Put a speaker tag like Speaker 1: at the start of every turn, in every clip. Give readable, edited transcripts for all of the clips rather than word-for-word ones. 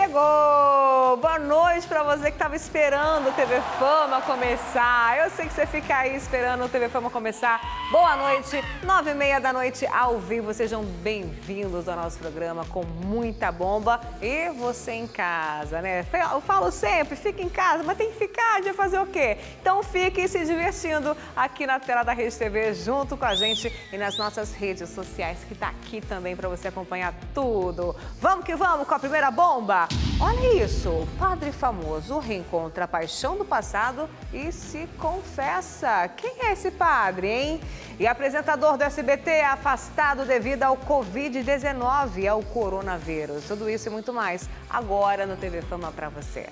Speaker 1: Chegou! Boa noite para você que estava esperando o TV Fama começar. Eu sei que você fica aí esperando o TV Fama começar. Boa noite, 9h30 da noite ao vivo. Sejam bem-vindos ao nosso programa com muita bomba. E você em casa, né? Eu falo sempre, fica em casa, mas tem que ficar, de fazer o quê? Então fique se divertindo aqui na tela da Rede TV junto com a gente e nas nossas redes sociais, que tá aqui também para você acompanhar tudo. Vamos que vamos com a primeira bomba? Olha isso, o padre famoso reencontra a paixão do passado e se confessa. Quem é esse padre, hein? E apresentador do SBT é afastado devido ao Covid-19, ao coronavírus. Tudo isso e muito mais agora no TV Fama para você.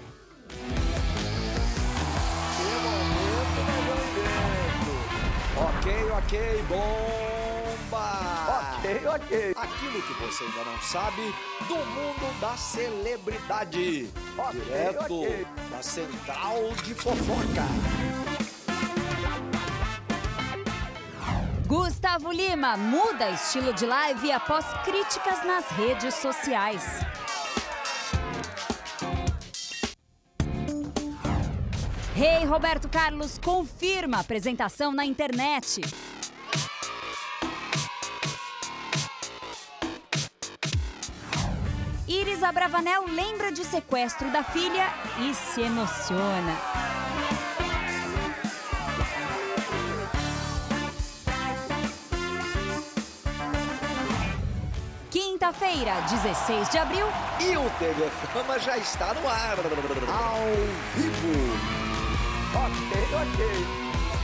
Speaker 2: Ok, bomba!
Speaker 3: Ok.
Speaker 2: Aquilo que você ainda não sabe do mundo da celebridade. Direto da Central de Fofoca.
Speaker 4: Gustavo Lima muda estilo de live após críticas nas redes sociais. Rei Roberto Carlos confirma apresentação na internet. Iris Abravanel lembra de sequestro da filha e se emociona. Quinta-feira, 16 de abril.
Speaker 2: E o TV Fama já está no ar. Ao vivo.
Speaker 3: Ok.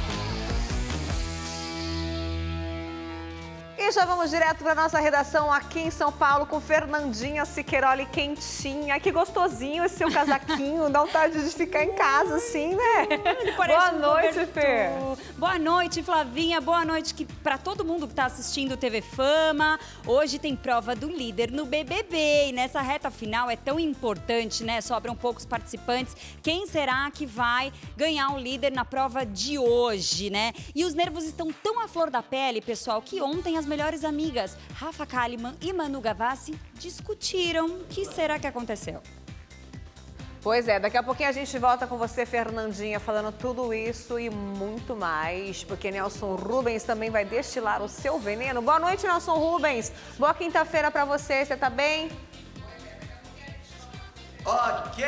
Speaker 1: E já vamos direto para nossa redação aqui em São Paulo com Fernandinha Siqueiroli quentinha. Que gostosinho esse seu casaquinho, dá vontade de ficar em casa assim, né? Boa noite, Fê.
Speaker 4: Boa noite, Flavinha. Boa noite para todo mundo que está assistindo o TV Fama. Hoje tem prova do líder no BBB e nessa reta final é tão importante, né? Sobram poucos participantes. Quem será que vai ganhar o líder na prova de hoje, né? E os nervos estão tão à flor da pele, pessoal, que ontem as melhores amigas, Rafa Kalimann e Manu Gavassi, discutiram o que será que aconteceu.
Speaker 1: Pois é, daqui a pouquinho a gente volta com você, Fernandinha, falando tudo isso e muito mais, porque Nelson Rubens também vai destilar o seu veneno. Boa noite, Nelson Rubens. Boa quinta-feira pra você, você tá bem?
Speaker 5: Ok,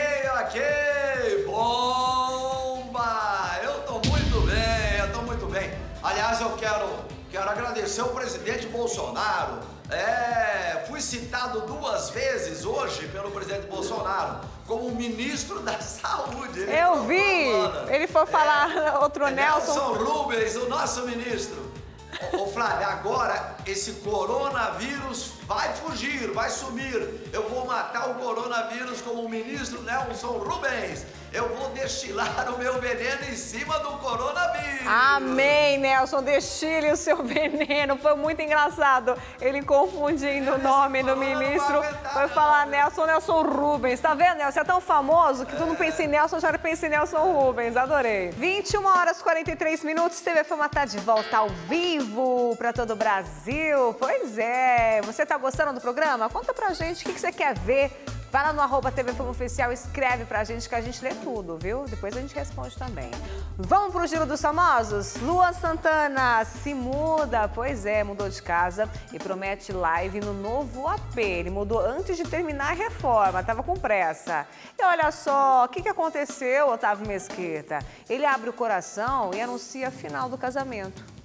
Speaker 5: bomba! Eu tô muito bem. Aliás, eu quero agradecer ao presidente Bolsonaro. Fui citado 2 vezes hoje pelo presidente Bolsonaro como ministro da Saúde.
Speaker 1: Eu vi! Ele foi falar outro Nelson
Speaker 5: Rubens, o nosso ministro. Ô Flávia, agora esse coronavírus vai fugir, vai sumir. Eu vou matar o coronavírus como o ministro Nelson Rubens. Eu vou destilar o meu veneno em cima do coronavírus.
Speaker 1: Amém, Nelson, destile o seu veneno. Foi muito engraçado ele confundindo o nome do ministro. Foi falar Nelson Rubens. Tá vendo, Nelson? É tão famoso que tu não pensa em Nelson, já pensa em Nelson Rubens. Adorei. 21h43. TV Fama tá de volta ao vivo para todo o Brasil. Pois é. Você tá gostando do programa? Conta pra gente o que você quer ver. Vai lá no @TV Fama Oficial, escreve pra gente que a gente lê tudo, viu? Depois a gente responde também. Vamos pro giro dos famosos? Luan Santana se muda, pois é, mudou de casa e promete live no novo AP. Ele mudou antes de terminar a reforma, tava com pressa. E olha só, o que aconteceu, Otávio Mesquita? Ele abre o coração e anuncia a final do casamento.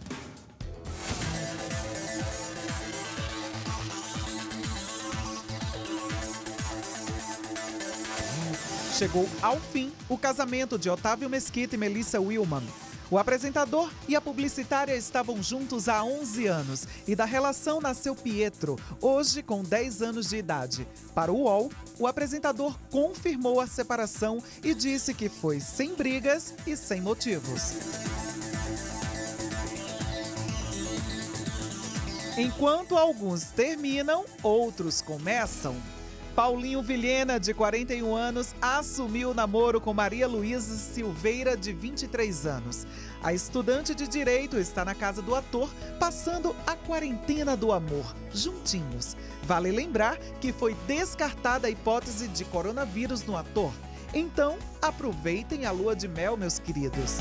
Speaker 6: Chegou ao fim o casamento de Otávio Mesquita e Melissa Willmann. O apresentador e a publicitária estavam juntos há 11 anos e da relação nasceu Pietro, hoje com 10 anos de idade. Para o UOL, o apresentador confirmou a separação e disse que foi sem brigas e sem motivos. Enquanto alguns terminam, outros começam. Paulinho Vilhena, de 41 anos, assumiu o namoro com Maria Luísa Silveira, de 23 anos. A estudante de Direito está na casa do ator, passando a quarentena do amor, juntinhos. Vale lembrar que foi descartada a hipótese de coronavírus no ator. Então, aproveitem a lua de mel, meus queridos.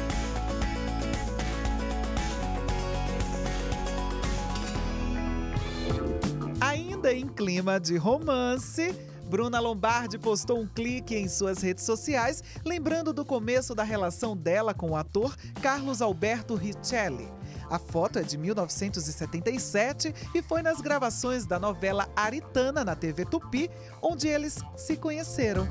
Speaker 6: Ainda em clima de romance, Bruna Lombardi postou um clique em suas redes sociais, lembrando do começo da relação dela com o ator Carlos Alberto Richelli. A foto é de 1977 e foi nas gravações da novela Aritana na TV Tupi, onde eles se conheceram.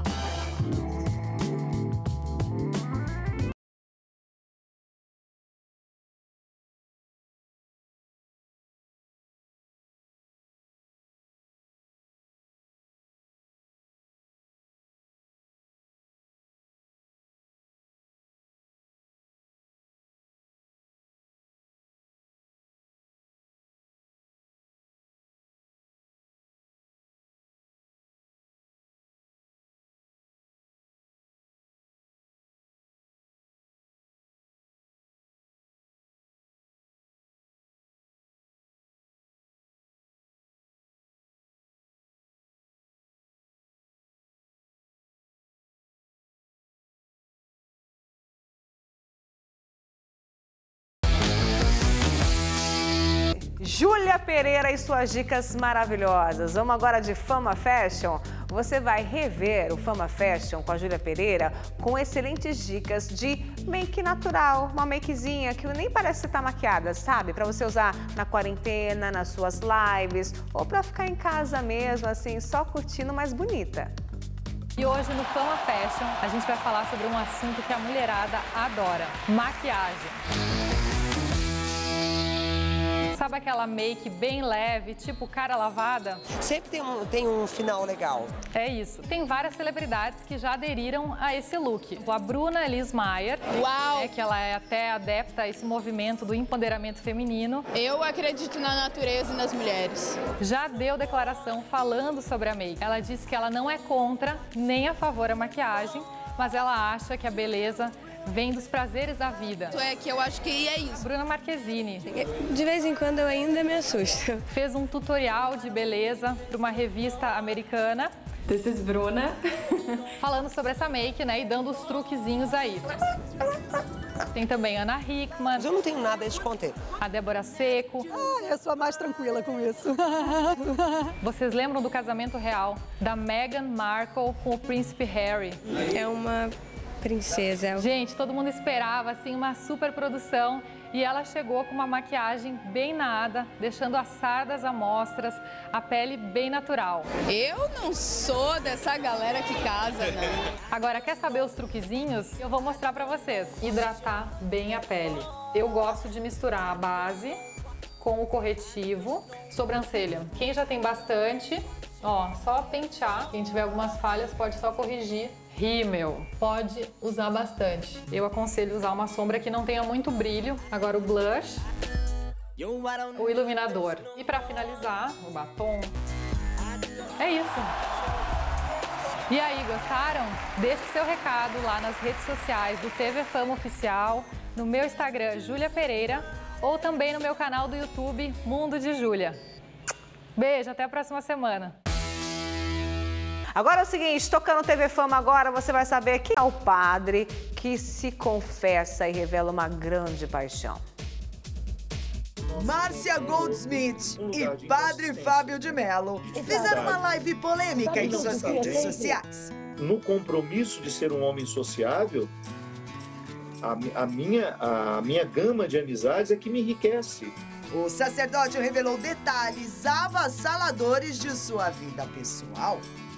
Speaker 1: Júlia Pereira e suas dicas maravilhosas. Vamos agora de Fama Fashion. Você vai rever o Fama Fashion com a Júlia Pereira com excelentes dicas de make natural. Uma makezinha que nem parece estar maquiada, sabe? Para você usar na quarentena, nas suas lives ou para ficar em casa mesmo, assim, só curtindo, mais bonita.
Speaker 7: E hoje no Fama Fashion a gente vai falar sobre um assunto que a mulherada adora: maquiagem. Sabe aquela make bem leve, tipo cara lavada?
Speaker 8: Sempre tem um final legal.
Speaker 7: É isso. Tem várias celebridades que já aderiram a esse look. A Bruna Lis Mayer, que ela é até adepta a esse movimento do empoderamento feminino.
Speaker 9: Eu acredito na natureza e nas mulheres.
Speaker 7: Já deu declaração falando sobre a make. Ela disse que ela não é contra nem a favor da maquiagem, mas ela acha que a beleza vem dos prazeres da vida.
Speaker 9: É que eu acho que é isso.
Speaker 7: Bruna Marquezine.
Speaker 10: De vez em quando eu ainda me assusto.
Speaker 7: Fez um tutorial de beleza para uma revista americana.
Speaker 10: This is Bruna.
Speaker 7: Falando sobre essa make, né, e dando os truquezinhos aí. Tem também Ana Hickman.
Speaker 8: Mas eu não tenho nada a esconder.
Speaker 7: A Débora Seco.
Speaker 10: Eu sou a mais tranquila com isso.
Speaker 7: Vocês lembram do casamento real da Meghan Markle com o príncipe Harry?
Speaker 10: É uma princesa.
Speaker 7: Gente, todo mundo esperava, assim, uma super produção. E ela chegou com uma maquiagem bem nada, deixando as sardas à mostras, a pele bem natural.
Speaker 9: Eu não sou dessa galera que casa, não.
Speaker 7: Agora, quer saber os truquezinhos? Eu vou mostrar pra vocês. Hidratar bem a pele. Eu gosto de misturar a base com o corretivo, sobrancelha. Quem já tem bastante, ó, só pentear. Quem tiver algumas falhas pode só corrigir. Rímel, pode usar bastante. Eu aconselho usar uma sombra que não tenha muito brilho. Agora o blush, o iluminador. E para finalizar, o batom. É isso. E aí, gostaram? Deixe seu recado lá nas redes sociais do TV Fama Oficial, no meu Instagram, Júlia Pereira, ou também no meu canal do YouTube, Mundo de Júlia. Beijo, até a próxima semana.
Speaker 1: Agora é o seguinte, tocando TV Fama agora, você vai saber quem é o padre que se confessa e revela uma grande paixão.
Speaker 11: Márcia Goldsmith e Padre Fábio de Mello fizeram uma live polêmica em suas redes sociais.
Speaker 12: No compromisso de ser um homem sociável, a minha gama de amizades é que me enriquece.
Speaker 11: O sacerdote revelou detalhes avassaladores de sua vida pessoal.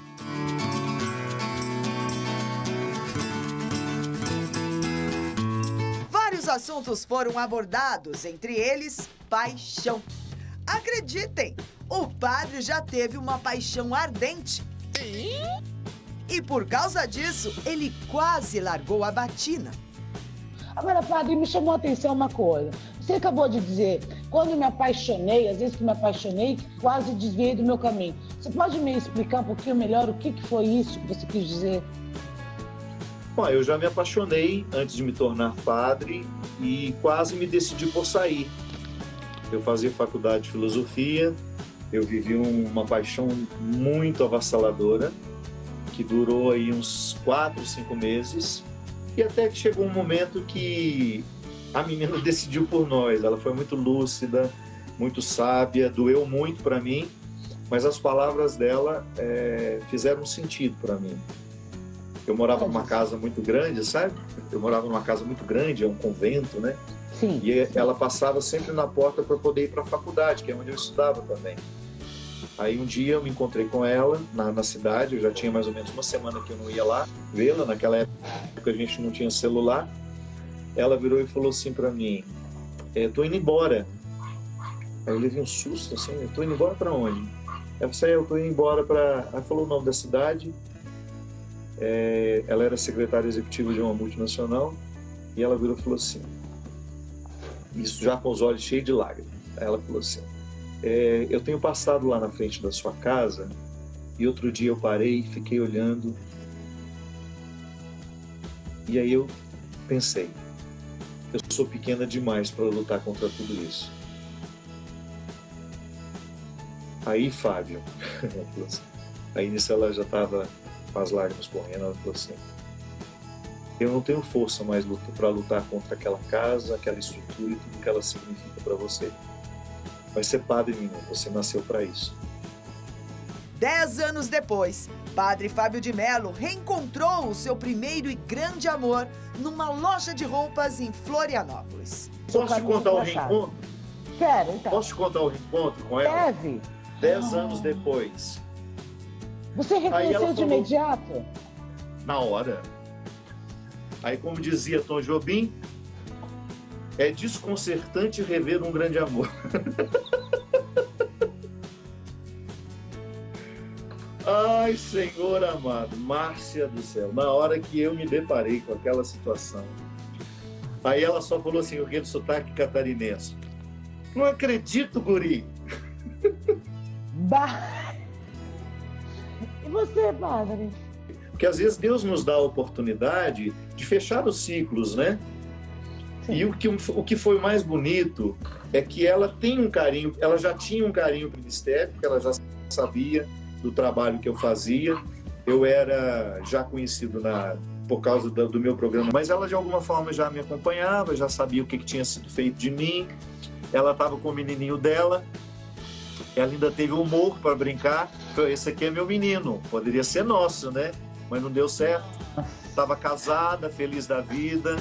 Speaker 11: Vários assuntos foram abordados, entre eles, paixão. Acreditem, o padre já teve uma paixão ardente. E por causa disso, ele quase largou a batina.
Speaker 13: Agora, padre, me chamou a atenção uma coisa. Você acabou de dizer, quando me apaixonei, às vezes que me apaixonei, quase desviei do meu caminho. Você pode me explicar um pouquinho melhor o que foi isso que você quis dizer?
Speaker 12: Bom, eu já me apaixonei antes de me tornar padre e quase me decidi por sair. Eu fazia faculdade de filosofia, eu vivi uma paixão muito avassaladora, que durou aí uns 4, 5 meses, e até que chegou um momento que a menina decidiu por nós. Ela foi muito lúcida, muito sábia, doeu muito para mim, mas as palavras dela fizeram sentido para mim. Eu morava numa casa muito grande, sabe? Eu morava numa casa muito grande, é um convento, né?
Speaker 13: Sim.
Speaker 12: E ela passava sempre na porta para poder ir para a faculdade, que é onde eu estudava também. Aí um dia eu me encontrei com ela na cidade, eu já tinha mais ou menos uma semana que eu não ia lá vê-la. Naquela época a gente não tinha celular. Ela virou e falou assim para mim: tô indo embora. Aí eu levei um susto, assim: tô indo embora para onde? Ela falou: eu tô indo embora para... Ela falou o nome da cidade. Ela era secretária executiva de uma multinacional, e ela virou e falou assim, isso já com os olhos cheios de lágrimas. Ela falou assim: eu tenho passado lá na frente da sua casa e outro dia eu parei e fiquei olhando, e aí eu pensei, eu sou pequena demais para lutar contra tudo isso. Aí, Fábio, ela falou assim, aí nisso ela já estava com as lágrimas correndo, ela falou assim: eu não tenho força mais para lutar contra aquela casa, aquela estrutura e tudo que ela significa para você. Vai ser padre, menino, você nasceu para isso.
Speaker 11: 10 anos depois, Padre Fábio de Mello reencontrou o seu primeiro e grande amor numa loja de roupas em Florianópolis.
Speaker 12: Posso te contar o reencontro?
Speaker 13: Quero, então.
Speaker 12: Posso te contar o reencontro com ela?
Speaker 13: Deve.
Speaker 12: 10 anos depois.
Speaker 13: Você reconheceu de imediato?
Speaker 12: Na hora. Aí, como dizia Tom Jobim, é desconcertante rever um grande amor. Ai, Senhor amado, Márcia do céu, na hora que eu me deparei com aquela situação, aí ela só falou assim, com aquele sotaque catarinense: não acredito, guri.
Speaker 13: E você, padre?
Speaker 12: Porque às vezes Deus nos dá a oportunidade de fechar os ciclos, né? Sim. E o que foi mais bonito é que ela tem um carinho, ela já tinha um carinho pro ministério, porque ela já sabia do trabalho que eu fazia. Eu era já conhecido por causa do meu programa, mas ela de alguma forma já me acompanhava, já sabia o que tinha sido feito de mim. Ela estava com o menininho dela, ela ainda teve humor para brincar. Esse aqui é meu menino, poderia ser nosso, né? Mas não deu certo. Estava casada, feliz da vida.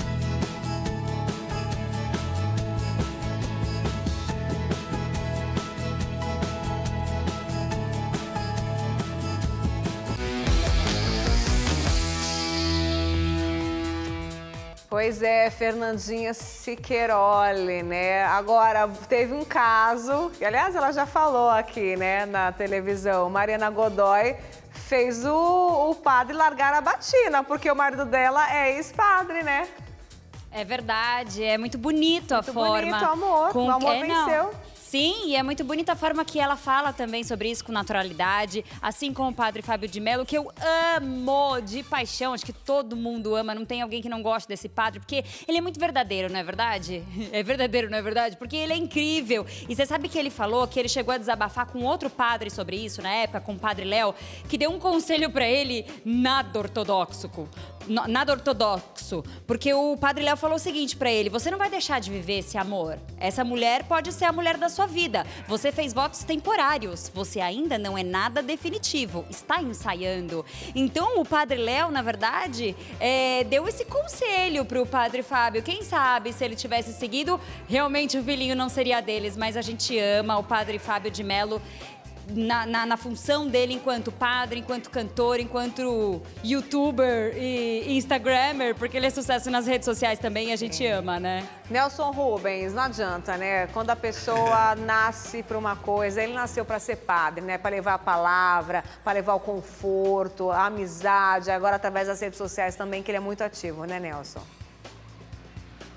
Speaker 1: Pois é, Fernandinha Siqueiroli, né? Agora, teve um caso, que aliás ela já falou aqui, né, na televisão. Mariana Godoy fez o padre largar a batina, porque o marido dela é ex-padre, né?
Speaker 4: É verdade, é muito bonito a forma.
Speaker 1: Muito bonito, amor. O amor venceu.
Speaker 4: Sim, e é muito bonita a forma que ela fala também sobre isso com naturalidade, assim como o padre Fábio de Mello, que eu amo de paixão, acho que todo mundo ama, não tem alguém que não goste desse padre, porque ele é muito verdadeiro, não é verdade? É verdadeiro, não é verdade? Porque ele é incrível. E você sabe que ele falou que ele chegou a desabafar com outro padre sobre isso, na época, com o padre Léo, que deu um conselho pra ele nada ortodoxo. Nada ortodoxo, porque o padre Léo falou o seguinte pra ele: você não vai deixar de viver esse amor. Essa mulher pode ser a mulher da sua vida. Você fez votos temporários, você ainda não é nada definitivo, está ensaiando. Então o padre Léo, na verdade, deu esse conselho pro padre Fábio. Quem sabe se ele tivesse seguido, realmente o filhinho não seria deles, mas a gente ama o padre Fábio de Mello na função dele enquanto padre, enquanto cantor, enquanto youtuber e instagrammer, porque ele é sucesso nas redes sociais também e a gente ama, né?
Speaker 1: Nelson Rubens, não adianta, né? Quando a pessoa nasce para uma coisa, ele nasceu para ser padre, né? Para levar a palavra, para levar o conforto, a amizade, agora através das redes sociais também, que ele é muito ativo, né, Nelson?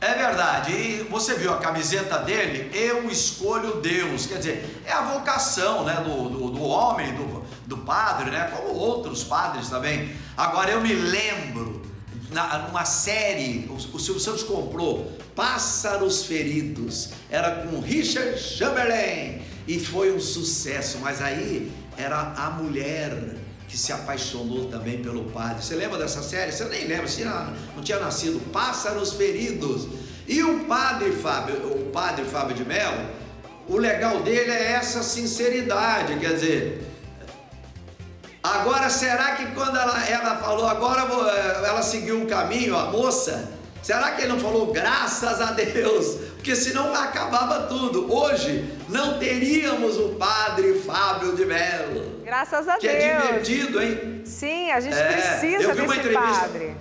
Speaker 5: É verdade, e você viu a camiseta dele? Eu escolho Deus, quer dizer, é a vocação, né, do homem, do padre, né, como outros padres também. Agora eu me lembro, numa série, o Silvio Santos comprou Pássaros Feridos, era com Richard Chamberlain e foi um sucesso, mas aí era a mulher que se apaixonou também pelo padre. Você lembra dessa série? Você nem lembra, você não tinha nascido. Pássaros Feridos. E o padre Fábio de Mello, o legal dele é essa sinceridade, quer dizer, agora será que quando ela falou, agora ela seguiu um caminho, a moça, será que ele não falou graças a Deus? Porque senão acabava tudo. Hoje não teríamos o padre Fábio de Mello.
Speaker 1: Graças a Deus.
Speaker 5: Que é divertido, hein?
Speaker 1: Sim, a gente precisa desse padre.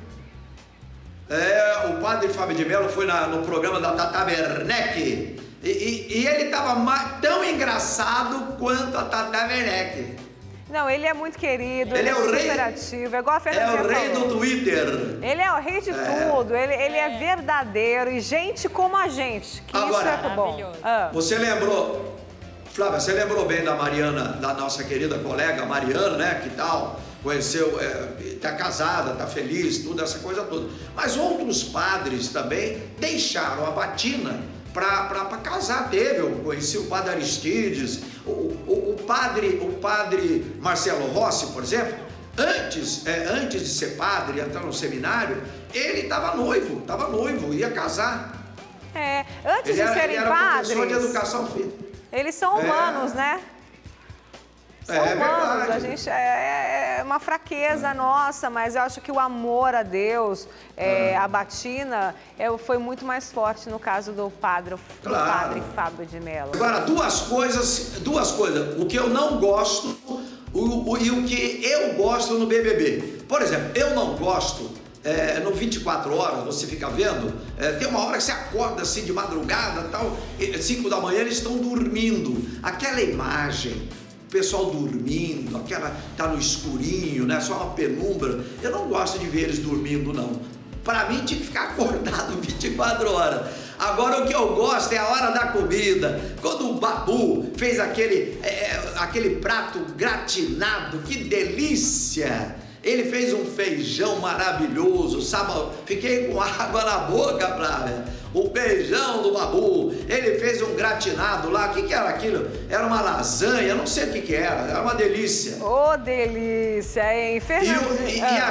Speaker 5: O padre Fábio de Mello foi no programa da Tata Werneck e ele estava tão engraçado quanto a Tata Werneck.
Speaker 1: Não, ele é muito querido,
Speaker 5: ele é o
Speaker 1: super ativo, é igual a Fernandinha
Speaker 5: falou. É o rei do Twitter.
Speaker 1: Ele é o rei de tudo, ele é verdadeiro e gente como a gente, que
Speaker 5: agora,
Speaker 1: isso é bom.
Speaker 5: Você lembrou, Flávia, você lembrou bem da Mariana, da nossa querida colega Mariana, né, que tal? Conheceu, tá casada, tá feliz, tudo, essa coisa toda. Mas outros padres também deixaram a batina para casar. Eu conheci o padre Aristides, o padre Marcelo Rossi, por exemplo, antes de ser padre, entrar no seminário, ele estava noivo, ia casar.
Speaker 1: Antes de serem padres,
Speaker 5: professor de educação física.
Speaker 1: Eles são humanos, né? São humanos, verdade. A gente é uma fraqueza nossa, mas eu acho que o amor a Deus, a batina, foi muito mais forte no caso do padre Fábio de Mello.
Speaker 5: Agora, duas coisas, o que eu não gosto e o que eu gosto no BBB. Por exemplo, eu não gosto, no 24 horas, você fica vendo, tem uma hora que você acorda assim de madrugada, tal, 5 da manhã eles estão dormindo, aquela imagem, pessoal dormindo, tá no escurinho, né? Só uma penumbra. Eu não gosto de ver eles dormindo, não. Para mim tinha que ficar acordado 24 horas. Agora o que eu gosto é a hora da comida. Quando o Babu fez aquele prato gratinado, que delícia! Ele fez um feijão maravilhoso, sabe? Fiquei com água na boca, Flávia. O feijão do Babu, ele fez um gratinado lá, o que era aquilo? Era uma lasanha, não sei o que era uma delícia.
Speaker 1: Ô, delícia, hein, Fernando?
Speaker 5: E a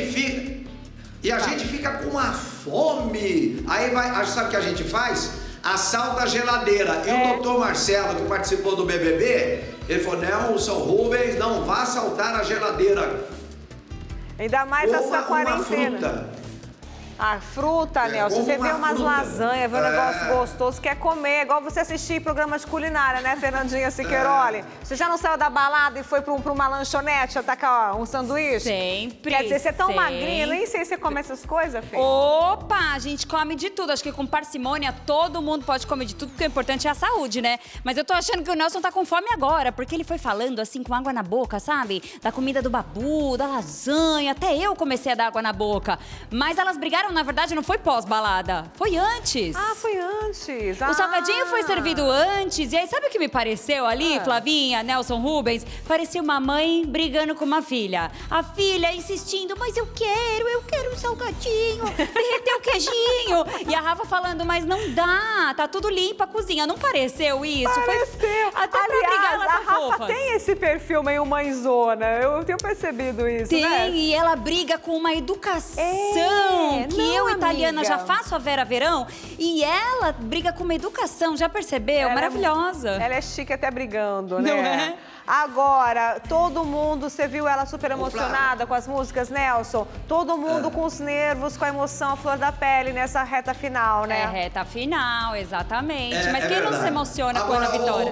Speaker 5: gente fica com uma fome. Aí sabe o que a gente faz? Assalta a geladeira. E o doutor Marcelo, que participou do BBB, ele falou, não, São Rubens, não vá assaltar a geladeira.
Speaker 1: Ainda mais essa quarentena.
Speaker 5: Fruta.
Speaker 1: A fruta, Nelson, você vê umas lasanhas, vê um negócio gostoso, quer comer, igual você assistir programas de culinária, né, Fernandinha Siqueiroli? Você já não saiu da balada e foi pra uma lanchonete atacar um sanduíche?
Speaker 4: Sempre.
Speaker 1: Quer dizer, você é tão magrinha, nem sei se você come essas coisas, Fê.
Speaker 4: Opa, a gente come de tudo. Acho que com parcimônia todo mundo pode comer de tudo, porque o importante é a saúde, né? Mas eu tô achando que o Nelson tá com fome agora, porque ele foi falando assim, com água na boca, sabe? Da comida do Babu, da lasanha, até eu comecei a dar água na boca. Mas elas brigaram, na verdade, não foi pós-balada, foi antes.
Speaker 1: Ah, foi antes.
Speaker 4: O salgadinho foi servido antes. E aí, sabe o que me pareceu ali, Flavinha, Nelson Rubens? Parecia uma mãe brigando com uma filha. A filha insistindo, mas eu quero um salgadinho, derreter o queijinho. E a Rafa falando, mas não dá, tá tudo limpo a cozinha. Não pareceu isso?
Speaker 1: Pareceu.
Speaker 4: Até
Speaker 1: aliás,
Speaker 4: pra brigar, elas
Speaker 1: a
Speaker 4: são
Speaker 1: Rafa
Speaker 4: fofas.
Speaker 1: tem esse perfil meio mãezona, eu tenho percebido isso,
Speaker 4: tem,
Speaker 1: né?
Speaker 4: E ela briga com uma educação que eu, italiana,
Speaker 1: amiga,
Speaker 4: já faço a Vera Verão. E ela briga com uma educação, já percebeu?
Speaker 1: Ela
Speaker 4: maravilhosa.
Speaker 1: Ela é chique até brigando, né?
Speaker 4: Não é?
Speaker 1: Agora, todo mundo, você viu ela super emocionada com as músicas, Nelson? Todo mundo com os nervos, com a emoção à flor da pele nessa reta final, né?
Speaker 4: É reta final, exatamente. Mas quem não se emociona com a vitória?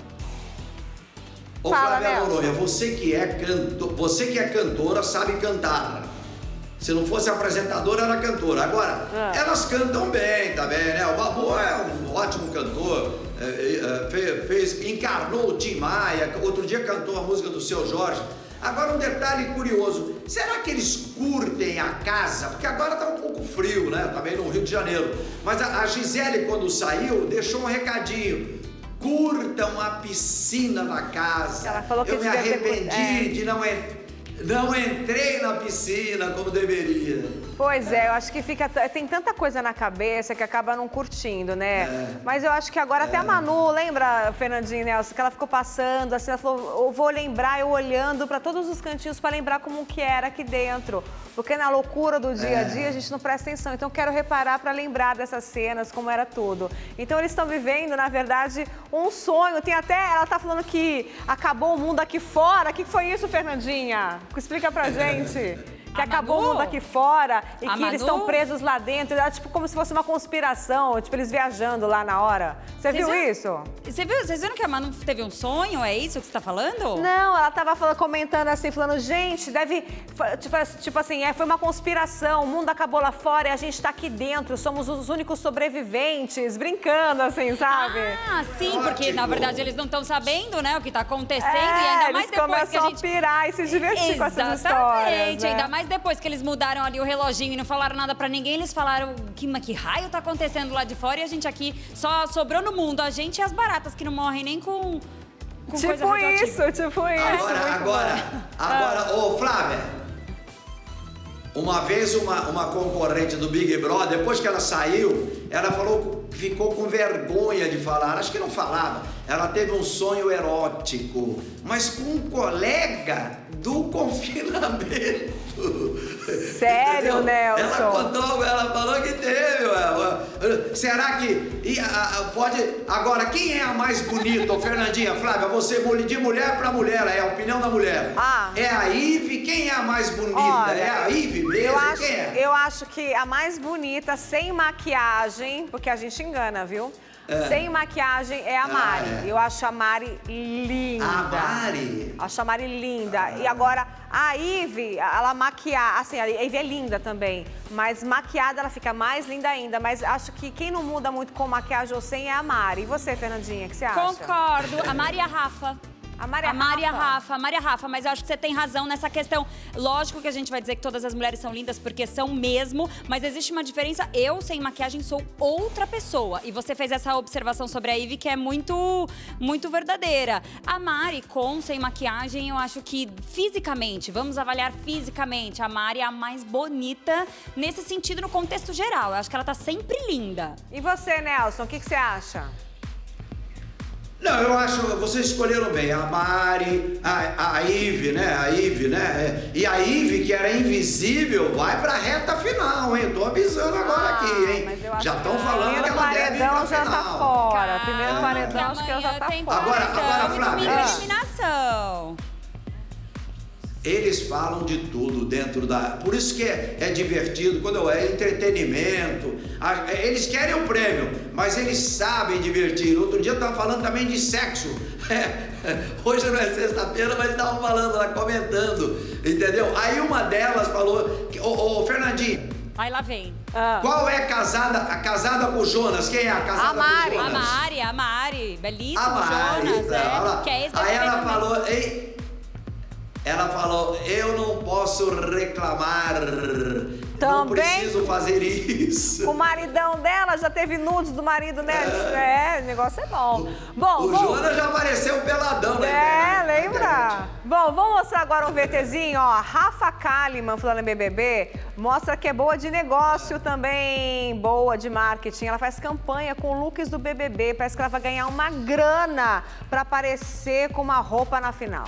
Speaker 5: Ô, Flávia Noronha, você que é cantora, sabe cantar. Se não fosse apresentadora, era cantora. Agora, elas cantam bem também, né? O Babu é um ótimo cantor, encarnou o Tim Maia, outro dia cantou a música do Seu Jorge. Agora um detalhe curioso, será que eles curtem a casa? Porque agora tá um pouco frio, né? Também no Rio de Janeiro. Mas a Gisele, quando saiu, deixou um recadinho. Curtam a piscina da casa.
Speaker 1: Ela falou que
Speaker 5: eu me arrependi de não entrei na piscina como deveria.
Speaker 1: Pois é, eu acho que tem tanta coisa na cabeça que acaba não curtindo, né? Mas eu acho que agora até a Manu, lembra, Fernandinho, Nelson, que ela ficou passando, assim, ela falou, eu vou lembrar, eu olhando para todos os cantinhos para lembrar como que era aqui dentro. Porque na loucura do dia a dia a gente não presta atenção. Então eu quero reparar para lembrar dessas cenas, como era tudo. Então eles estão vivendo, na verdade, um sonho. Tem até, ela tá falando que acabou o mundo aqui fora. O que foi isso, Fernandinha? Explica pra gente. Que acabou o mundo aqui fora e que eles estão presos lá dentro. Era tipo como se fosse uma conspiração, tipo eles viajando lá na hora. Você viu isso?
Speaker 4: Vocês viram que a Manu teve um sonho? É isso que você tá falando?
Speaker 1: Não, ela tava comentando assim, falando, gente, deve... Tipo assim, foi uma conspiração, o mundo acabou lá fora e a gente tá aqui dentro, somos os únicos sobreviventes, brincando assim, sabe?
Speaker 4: Ah, sim, porque na verdade eles não estão sabendo, né, o que tá acontecendo e ainda mais depois que a gente...
Speaker 1: a pirar e se divertir com essas histórias,
Speaker 4: Exatamente, ainda mais depois que eles mudaram ali o reloginho e não falaram nada pra ninguém, eles falaram que raio tá acontecendo lá de fora e a gente aqui só sobrou no mundo, a gente e as baratas que não morrem nem com coisa radioativa.
Speaker 1: Tipo isso.
Speaker 5: Agora, ô Flávia, uma vez uma concorrente do Big Brother, depois que ela saiu, ela falou que ficou com vergonha de falar, acho que não falava, ela teve um sonho erótico, mas com um colega do confinamento.
Speaker 1: Sério, Nelson?
Speaker 5: Ela falou que teve. Será que pode... Agora, quem é a mais bonita, Fernandinha, Flávia? Você, de mulher para mulher, é a opinião da mulher. É a Ive? Quem é a mais bonita?
Speaker 1: Olha,
Speaker 5: é a Ive mesmo?
Speaker 1: Eu acho que a mais bonita, sem maquiagem, porque a gente engana, viu? Sem maquiagem é a Mari. Eu acho a Mari linda.
Speaker 5: A Mari?
Speaker 1: Acho a Mari linda. E agora, a Ive, ela maquiar... Assim, a Ive é linda também. Mas maquiada, ela fica mais linda ainda. Mas acho que quem não muda muito com maquiagem ou sem é a Mari. E você, Fernandinha, o que você acha?
Speaker 4: Concordo. A Mari e a Rafa. A Maria Rafa, mas eu acho que você tem razão nessa questão. Lógico que a gente vai dizer que todas as mulheres são lindas, porque são mesmo, mas existe uma diferença. Eu, sem maquiagem, sou outra pessoa. E você fez essa observação sobre a Ive, que é muito, muito verdadeira. A Mari, sem maquiagem, eu acho que fisicamente, vamos avaliar fisicamente, a Mari é a mais bonita nesse sentido, no contexto geral. Eu acho que ela tá sempre linda.
Speaker 1: E você, Nelson, o que você acha?
Speaker 5: Não, eu acho que vocês escolheram bem. A Mari, a Ive, né? E a Ive, que era invisível, vai pra reta final, hein? Tô avisando agora aqui, hein? Já estão falando que ela deve ir pra
Speaker 1: já
Speaker 5: final.
Speaker 1: Tá fora. Primeiro paredão, acho que ela já tá fora.
Speaker 5: Agora, Flávia.
Speaker 4: Eliminação.
Speaker 5: Eles falam de tudo dentro da... Por isso que é divertido, quando é entretenimento. Eles querem o prêmio, mas eles sabem divertir. Outro dia eu estava falando também de sexo. Hoje não é sexta-feira, mas estavam falando lá, comentando, entendeu? Aí uma delas falou... Ô, Fernandinho.
Speaker 4: Aí lá vem.
Speaker 5: Qual é a casada com o Jonas? Quem é a casada com o Jonas?
Speaker 4: A Mari. Belíssimo,
Speaker 5: a Mari,
Speaker 4: Jonas, que é esse.
Speaker 5: Aí ela falou... Ela falou, eu não posso reclamar, não preciso fazer isso.
Speaker 1: O maridão dela já teve nudes do marido, né? O negócio é bom.
Speaker 5: O Jonas já apareceu peladão, né?
Speaker 1: Lembra? Bom, vamos mostrar agora um VTzinho, ó. Rafa Kalimann, falando em BBB, mostra que é boa de negócio também, boa de marketing. Ela faz campanha com looks do BBB, parece que ela vai ganhar uma grana pra aparecer com uma roupa na final.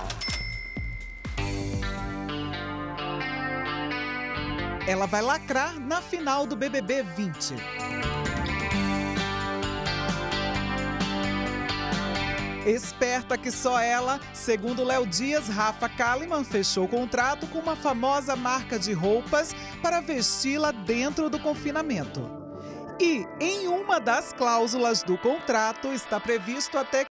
Speaker 6: Ela vai lacrar na final do BBB 20. Esperta que só ela, segundo Léo Dias, Rafa Kalimann fechou contrato com uma famosa marca de roupas para vesti-la dentro do confinamento. E em uma das cláusulas do contrato está previsto até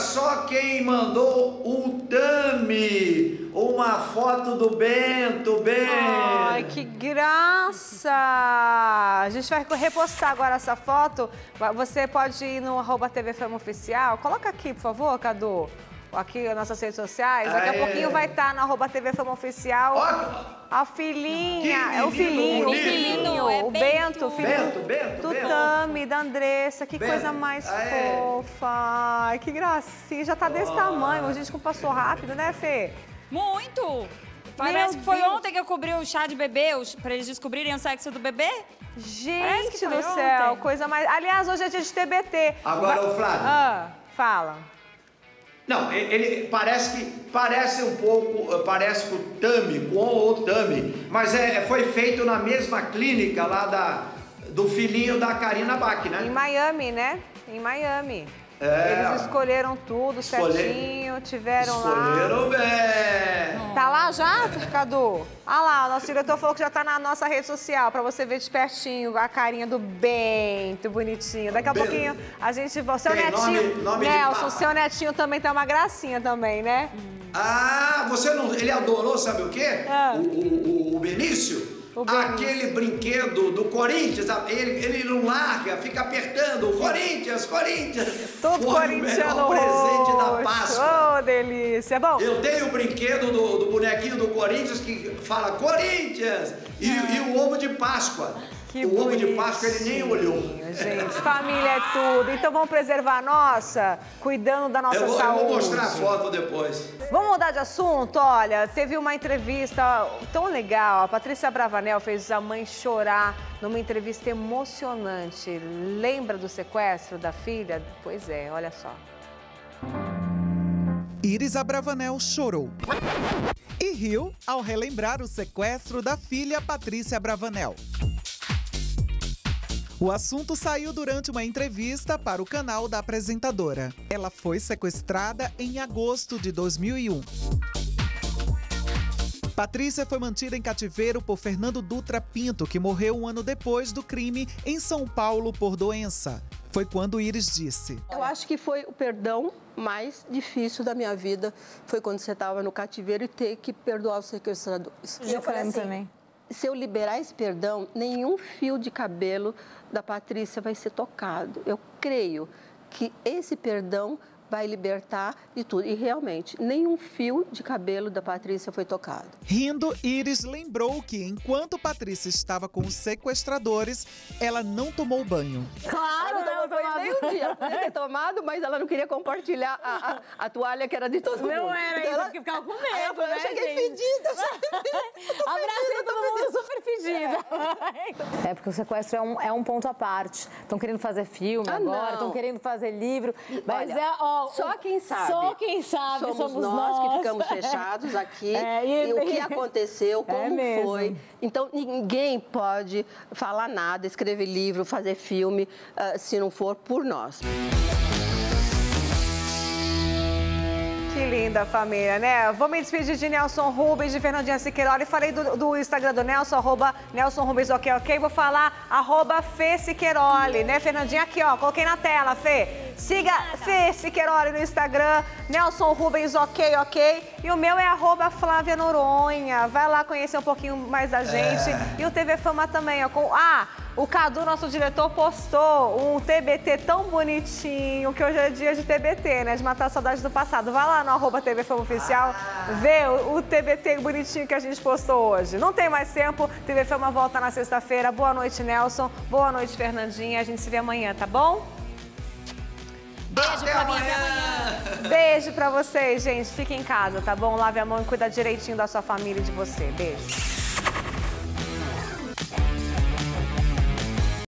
Speaker 5: só quem mandou o Tami, uma foto do Bento.
Speaker 1: Ai, que graça! A gente vai repostar agora essa foto. Você pode ir no @TV Fama Oficial. Coloca aqui, por favor, Cadu. Aqui nas nossas redes sociais. Daqui a pouquinho vai estar na @TV Fama Oficial. A filhinha, é o filhinho, o Bento, o filhinho do Tami, da Andressa. Que coisa mais fofa. Ai, que gracinha. Já tá desse tamanho. A gente passou rápido, né, Fê?
Speaker 4: Muito! Parece que foi ontem que eu cobri o chá de bebê, pra eles descobrirem o sexo do bebê.
Speaker 1: Gente do céu, coisa mais... Aliás, hoje é dia de TBT.
Speaker 5: Agora, o Flávio.
Speaker 1: Fala.
Speaker 5: Não, ele parece um pouco, parece com o Tami, com o Tami, mas foi feito na mesma clínica lá do filhinho da Karina Bach, né?
Speaker 1: Em Miami, né? Em Miami. Eles escolheram tudo certinho, tiveram lá.
Speaker 5: Escolheram bem.
Speaker 1: Tá lá já, Cadu? Ah lá, o nosso diretor falou que já tá na nossa rede social, pra você ver de pertinho a carinha do Bento, bonitinho. Daqui a pouquinho a gente volta. Seu netinho, Nelson, seu netinho também tá uma gracinha também, né?
Speaker 5: Ah, você não... Ele adorou, sabe o quê? O Benício? Aquele brinquedo do Corinthians, ele não larga, fica apertando. Corinthians, Corinthians.
Speaker 1: Todo corintiano
Speaker 5: o melhor presente da Páscoa.
Speaker 1: Oh, delícia. Bom,
Speaker 5: eu tenho o brinquedo do bonequinho do Corinthians que fala Corinthians e o ovo de Páscoa. O ovo de Páscoa ele nem olhou.
Speaker 1: Gente, família é tudo. Então vamos preservar a nossa, cuidando da nossa saúde.
Speaker 5: Eu vou mostrar a foto depois.
Speaker 1: Vamos mudar de assunto? Olha, teve uma entrevista tão legal. A Patrícia Abravanel fez a mãe chorar numa entrevista emocionante. Lembra do sequestro da filha? Pois é, olha só.
Speaker 6: Iris Abravanel chorou e riu ao relembrar o sequestro da filha Patrícia Abravanel. O assunto saiu durante uma entrevista para o canal da apresentadora. Ela foi sequestrada em agosto de 2001. Patrícia foi mantida em cativeiro por Fernando Dutra Pinto, que morreu um ano depois do crime em São Paulo por doença. Foi quando Iris disse:
Speaker 14: Eu acho que foi o perdão mais difícil da minha vida. Foi quando você estava no cativeiro e ter que perdoar os sequestradores.
Speaker 1: Eu falei assim, também.
Speaker 14: Se eu liberar esse perdão, nenhum fio de cabelo da Patrícia vai ser tocado. Eu creio que esse perdão vai libertar de tudo. E realmente, nenhum fio de cabelo da Patrícia foi tocado.
Speaker 6: Rindo, Iris lembrou que enquanto Patrícia estava com os sequestradores, ela não tomou banho.
Speaker 14: Claro, não tomou banho nem um dia. Ela podia ter tomado, mas ela não queria compartilhar a toalha que era de todo mundo.
Speaker 1: Não era
Speaker 14: então
Speaker 1: isso, porque ficava com medo,
Speaker 14: eu falei,
Speaker 1: né,
Speaker 14: eu cheguei
Speaker 1: gente?
Speaker 14: fedida.
Speaker 1: Abracei todo mundo super fedida.
Speaker 15: É porque o sequestro é um ponto à parte. Estão querendo fazer filme agora, estão querendo fazer livro. Mas
Speaker 14: olha, só quem sabe.
Speaker 15: Só quem sabe.
Speaker 14: Somos nós que ficamos fechados aqui. E o que aconteceu, como foi. Então, ninguém pode falar nada, escrever livro, fazer filme, se não for por nós.
Speaker 1: Que linda família, né? Vou me despedir de Nelson Rubens, de Fernandinha Siqueiroli. Falei do Instagram do Nelson, @Nelson Rubens, ok. Vou falar @Fê Siqueiroli, né, Fernandinha? Aqui, ó, coloquei na tela, Fê. Siga Fê Siqueiroli no Instagram, Nelson Rubens, ok. E o meu é @Flávia Noronha. Vai lá conhecer um pouquinho mais da gente. E o TV Fama também, ó. O Cadu, nosso diretor, postou um TBT tão bonitinho, que hoje é dia de TBT, né? De matar a saudade do passado. Vai lá no @TV Fama Oficial, vê o TBT bonitinho que a gente postou hoje. Não tem mais tempo, TV Fama volta na sexta-feira. Boa noite, Nelson. Boa noite, Fernandinha. A gente se vê amanhã, tá bom?
Speaker 4: Beijo, Flavinha, até amanhã.
Speaker 1: Beijo pra vocês, gente. Fiquem em casa, tá bom? Lave a mão e cuida direitinho da sua família e de você. Beijo.